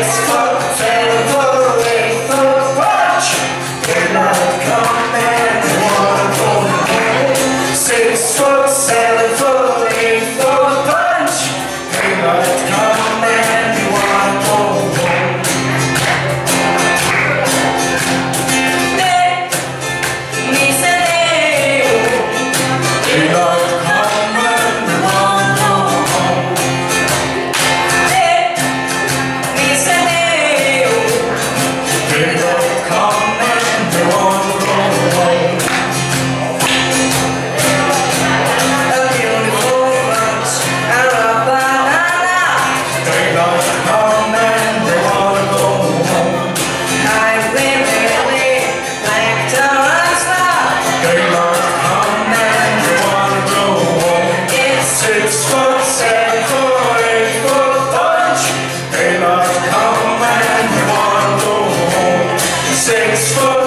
6 foot, 7 foot, 8 foot punch. Daylight come and they wanna go home. 6 foot, 7 foot, 8 foot punch. Daylight come and they wanna go home. Me say daylight come and they wanna go home. Me say daylight come and they wanna go home. A beautiful lunch and a banana. Daylight come and they wanna go home. I really like to run. Daylight come and they wanna go home. It's 6 foot, 7 foot, 8 foot punch. Daylight come and they wanna go home. 6 foot.